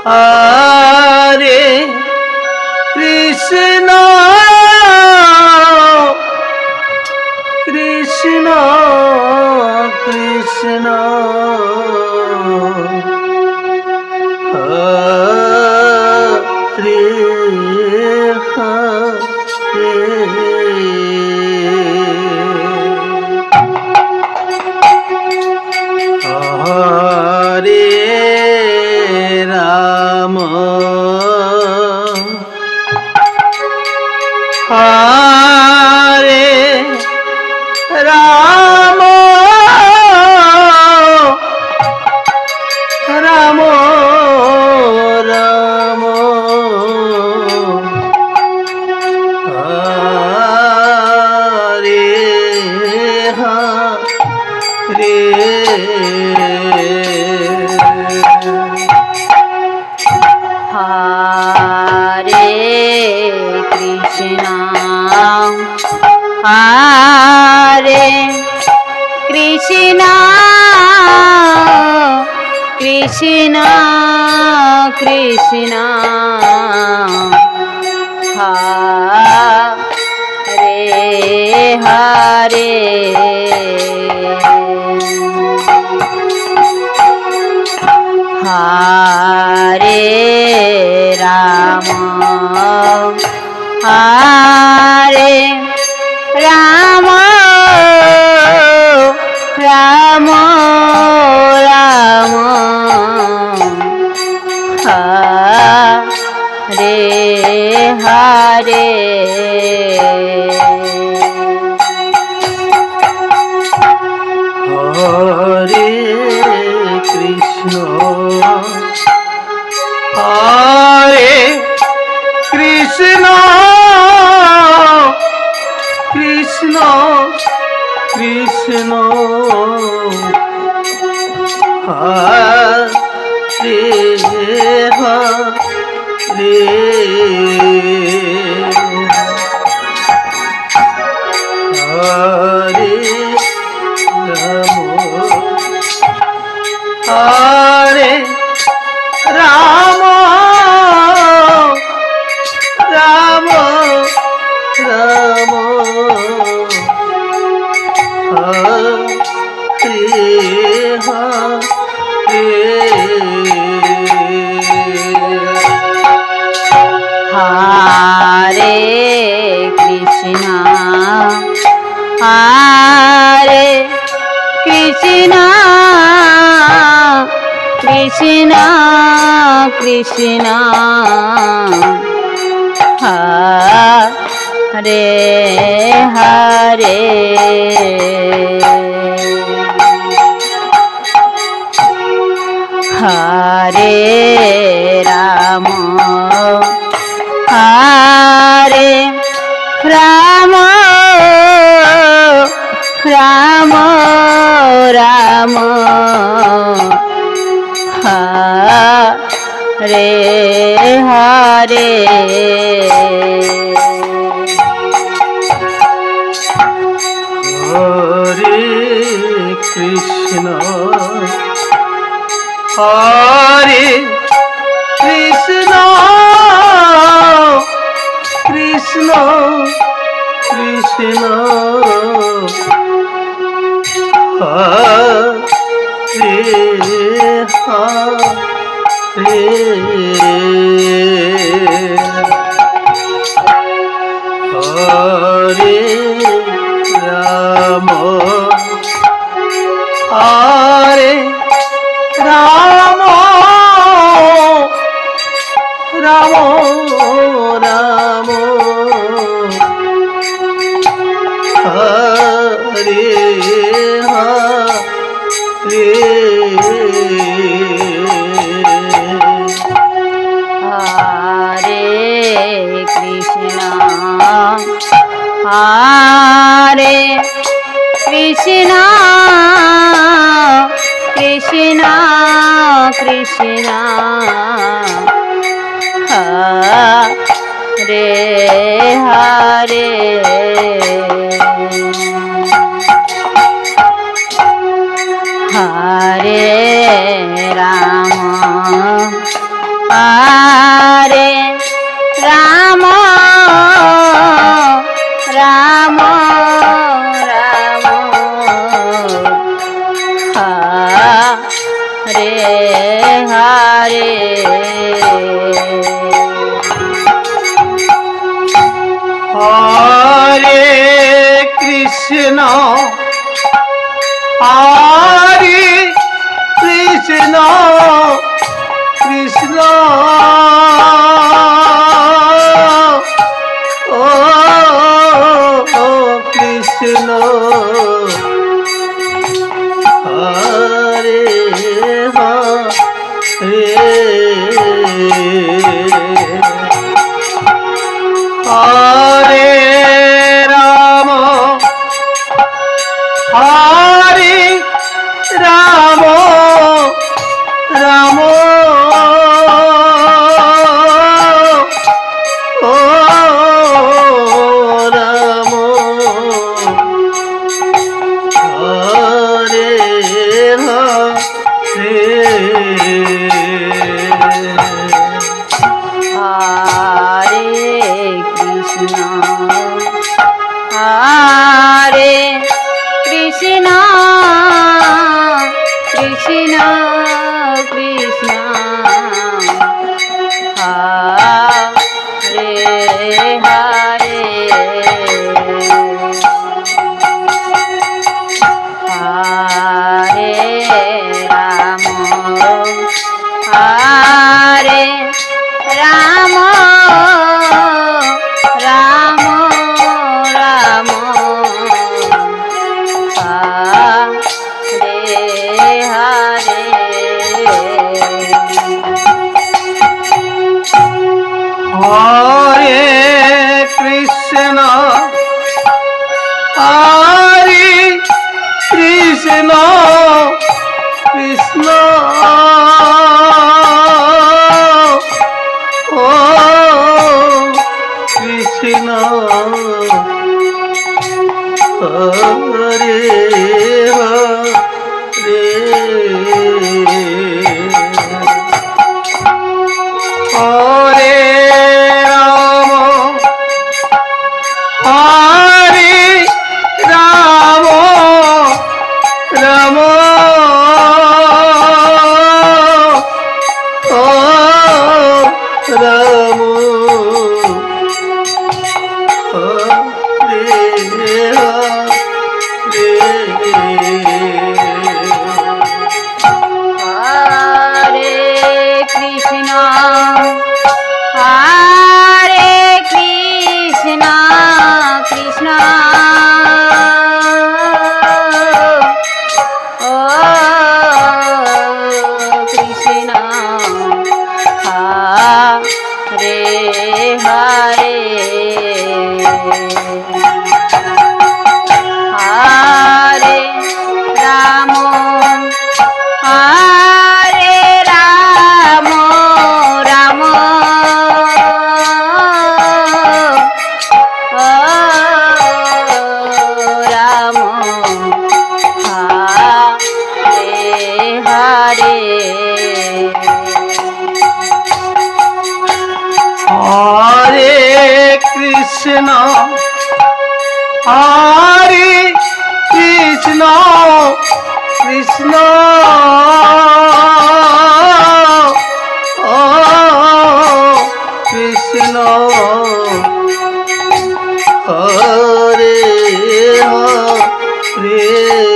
Hare Krishna Krishna Krishna Hare Hare Ram Hare Ram Ram Ram Hare Hare Hare Krishna Hare Krishna Krishna Krishna Hare Hare Hare Ram Hare Ram Ram Ram Hare Hare Hare Krishna Hare Krishna Krishna Krishna Hare Hare Hare Hare Ram Ram Ram Hare Hare Krishna Hare Krishna Krishna Krishna Hare Hare Hare Ram Hare Ram Ram Ram Hare Hare Hare Krishna Hare Krishna Krishna Krishna Hare Hare Hare Ram Hare Ram Ram Ram Hare Hare Hare Krishna Hare Krishna Krishna Krishna Hare Hare Hare Ram Ram Ram Hare Hare Hare Krishna Hare Krishna Krishna O Krishna Hare Hare Hare Ram Hare Ram Ram O Ram Hare Hare Hare Krishna Hare Krishna Krishna Krishna Hare Hare Hare Ram Hare Ram Ram Ram Hare Hare Hare Krishna Hare Krishna Krishna O Krishna Hare Hare Hare Ram Hare Ram Ram O Ram Hare Hare Krishna Hare Krishna Krishna O Krishna Hare Hare Hare Ram Hare Ram Ram O Ram Hare Hare Hare Krishna Hare Krishna Krishna O Krishna Hare Hare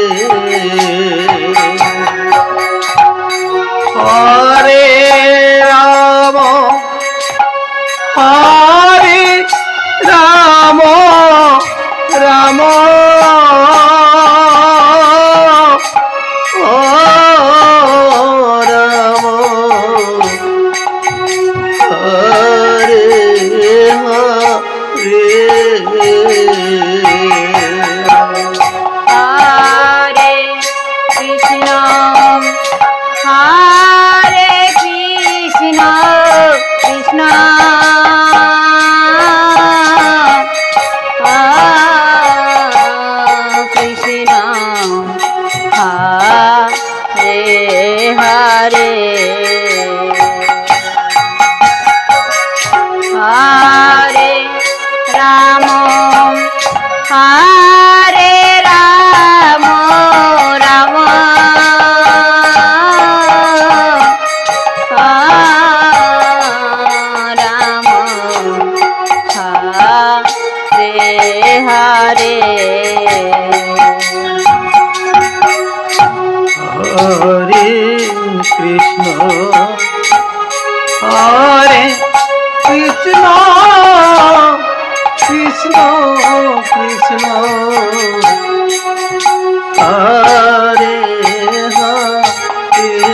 Hare Ram Hare Ram Ram O Hare Krishna Hare Krishna Krishna Krishna Hare Hare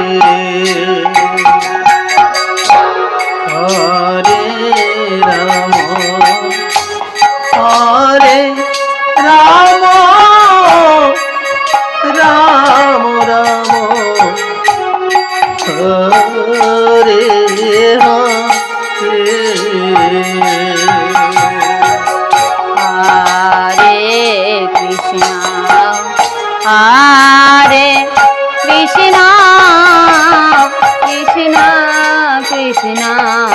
Hare Ram Hare Ram Ram Ram Hare Hare Hare Krishna, Hare Krishna, Krishna Krishna,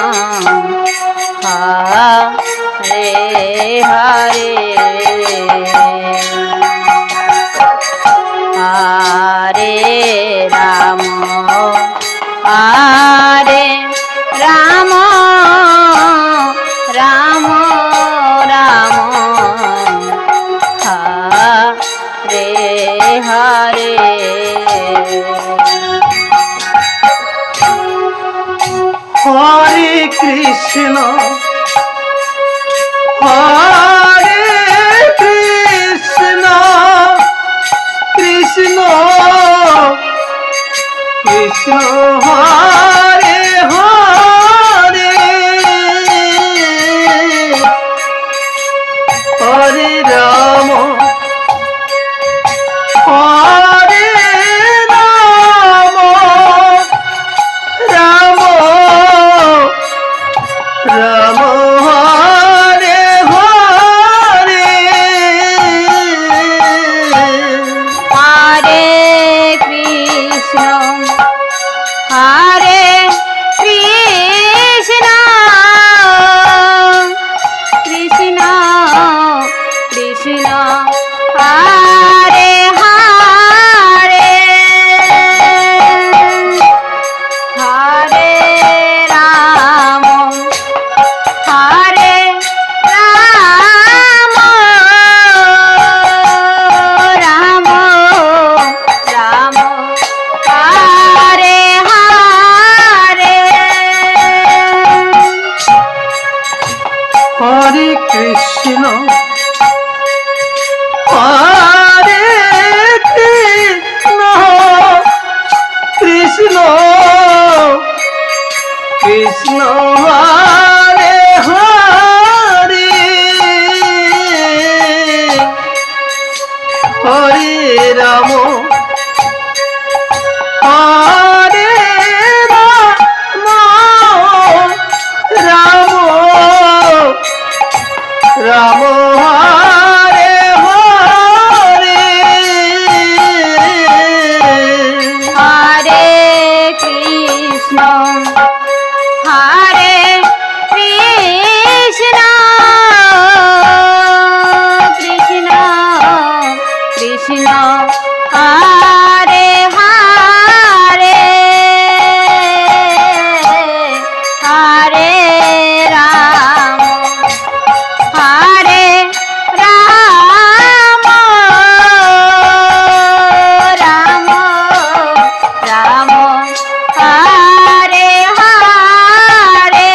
Hare Hare, Hare Rama, Hare Rama, Rama Rama, Hare Hare. Hare Krishna Hare Krishna Krishna Krishna Hare Hare Hare Ram Hare Ram Ram Ram Hare Hare Hare Krishna, Hare Krishna, Krishna Krishna, Hare Hare, Hare Rama, Hare Rama, Rama Rama, Hare Hare. Hare Krishna Hare Krishna Krishna Krishna Hare Hare Hare Ram Hare Ram Ram Ram Hare Hare Hare Krishna, Hare Krishna, Krishna Krishna, Hare Hare, Hare Rama, Hare Rama, Rama Rama, Hare Hare.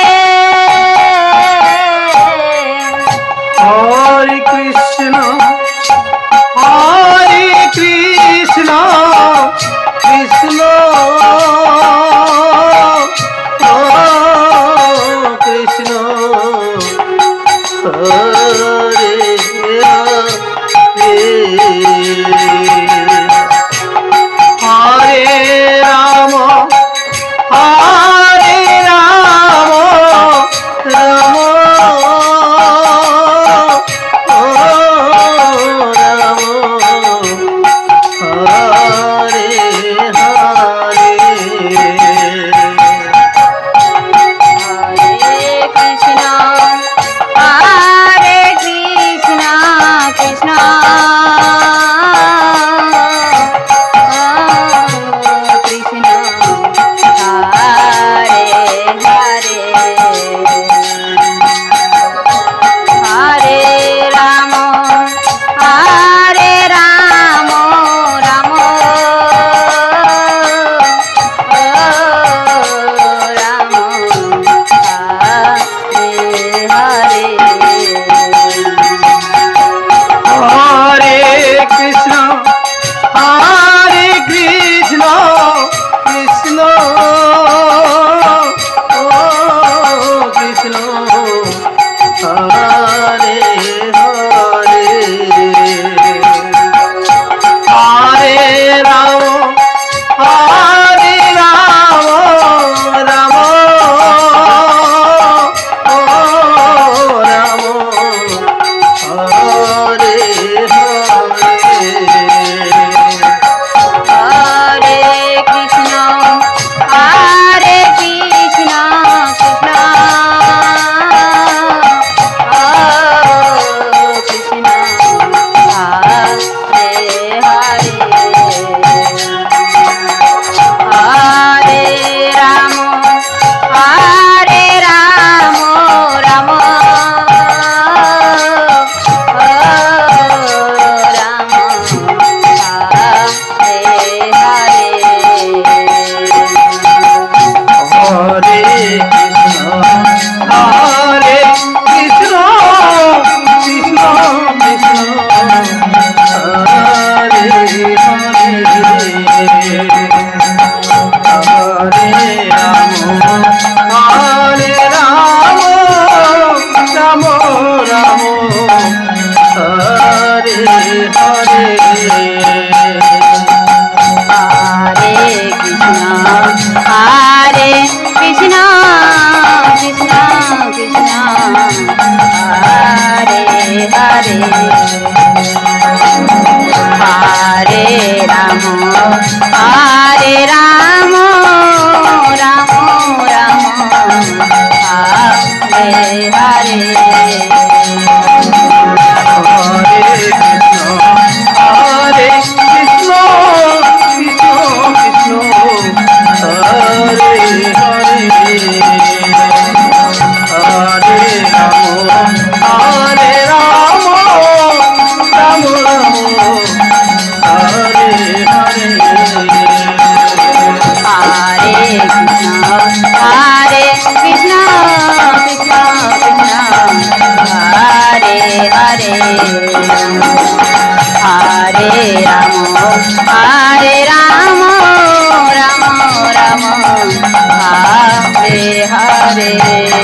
Hare Krishna Hare Krishna Hare